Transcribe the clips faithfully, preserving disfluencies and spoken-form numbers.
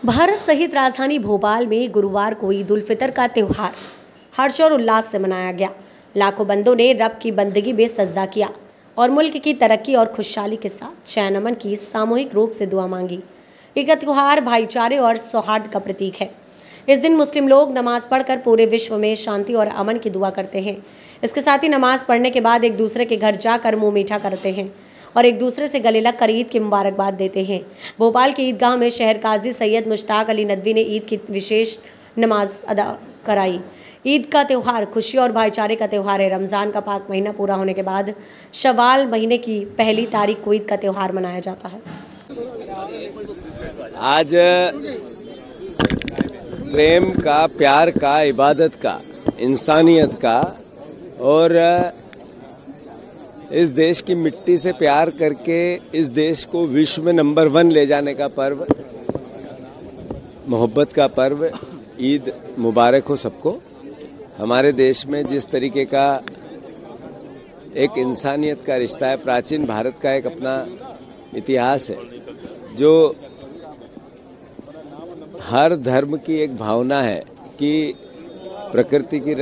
भारत सहित राजधानी भोपाल में गुरुवार को ईद उल फितर का त्यौहार हर्ष और उल्लास से मनाया गया। लाखों बंदों ने रब की बंदगी में सजदा किया और मुल्क की तरक्की और खुशहाली के साथ चैन अमन की सामूहिक रूप से दुआ मांगी। ईद का त्यौहार भाईचारे और सौहार्द का प्रतीक है। इस दिन मुस्लिम लोग नमाज पढ़कर पूरे विश्व में शांति और अमन की दुआ करते हैं। इसके साथ ही नमाज पढ़ने के बाद एक दूसरे के घर जाकर मुंह मीठा करते हैं और एक दूसरे से गले लगकर ईद की मुबारकबाद देते हैं। भोपाल की ईदगाह में शहर काजी सैयद मुश्ताक अली नदवी ने ईद की विशेष नमाज अदा कराई। ईद का त्यौहार खुशी और भाईचारे का त्यौहार है। रमज़ान का पाक महीना पूरा होने के बाद शवाल महीने की पहली तारीख को ईद का त्यौहार मनाया जाता है। आज प्रेम का, प्यार का, इबादत का, इंसानियत का और इस देश की मिट्टी से प्यार करके इस देश को विश्व में नंबर वन ले जाने का पर्व, मोहब्बत का पर्व ईद मुबारक हो सबको। हमारे देश में जिस तरीके का एक इंसानियत का रिश्ता है, प्राचीन भारत का एक अपना इतिहास है, जो हर धर्म की एक भावना है कि प्रकृति की,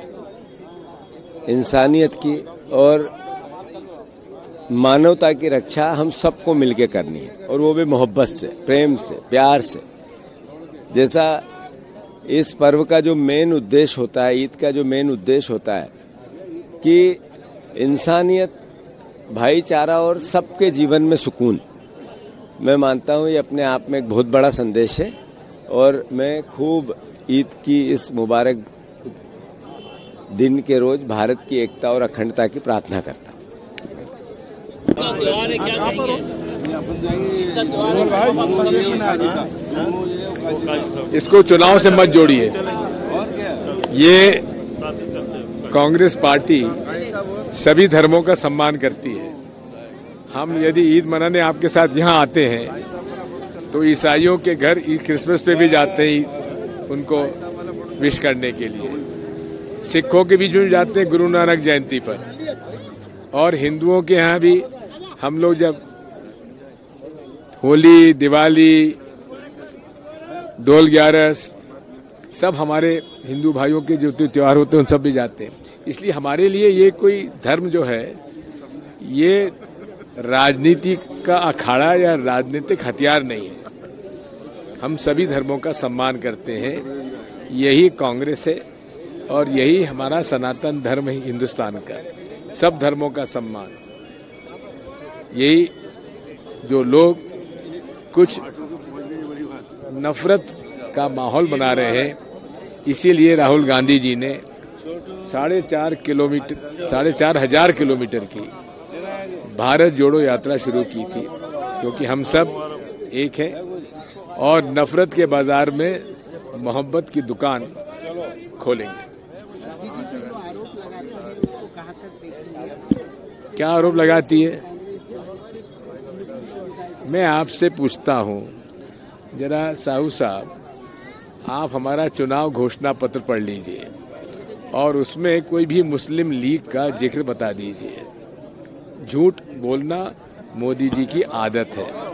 इंसानियत की और मानवता की रक्षा हम सबको मिलके करनी है, और वो भी मोहब्बत से, प्रेम से, प्यार से। जैसा इस पर्व का जो मेन उद्देश्य होता है, ईद का जो मेन उद्देश्य होता है कि इंसानियत, भाईचारा और सबके जीवन में सुकून, मैं मानता हूँ ये अपने आप में एक बहुत बड़ा संदेश है। और मैं खूब ईद की इस मुबारक दिन के रोज भारत की एकता और अखंडता की प्रार्थना करता हूँ। इसको चुनाव से मत जोड़िए। ये कांग्रेस पार्टी सभी धर्मों का सम्मान करती है। हम यदि ईद मनाने आपके साथ यहाँ आते हैं तो ईसाइयों के घर ईद क्रिसमस पे भी जाते हैं उनको विश करने के लिए, सिखों के बीच में जाते हैं गुरु नानक जयंती पर, और हिंदुओं के यहाँ भी हम लोग जब होली, दिवाली, डोल ग्यारस, सब हमारे हिंदू भाइयों के जो त्योहार होते हैं उन सब भी जाते हैं। इसलिए हमारे लिए ये कोई धर्म जो है ये राजनीति का अखाड़ा या राजनीतिक हथियार नहीं है। हम सभी धर्मों का सम्मान करते हैं। यही कांग्रेस है और यही हमारा सनातन धर्म है हिंदुस्तान का, सब धर्मों का सम्मान। यही जो लोग कुछ नफरत का माहौल बना रहे हैं, इसीलिए राहुल गांधी जी ने साढ़े चार किलोमीटर साढ़े चार हजार किलोमीटर की भारत जोड़ो यात्रा शुरू की थी, क्योंकि हम सब एक हैं और नफरत के बाजार में मोहब्बत की दुकान खोलेंगे। क्या आरोप लगाती है? मैं आपसे पूछता हूं, जरा साहू साहब, आप हमारा चुनाव घोषणा पत्र पढ़ लीजिए और उसमें कोई भी मुस्लिम लीग का जिक्र बता दीजिए। झूठ बोलना मोदी जी की आदत है।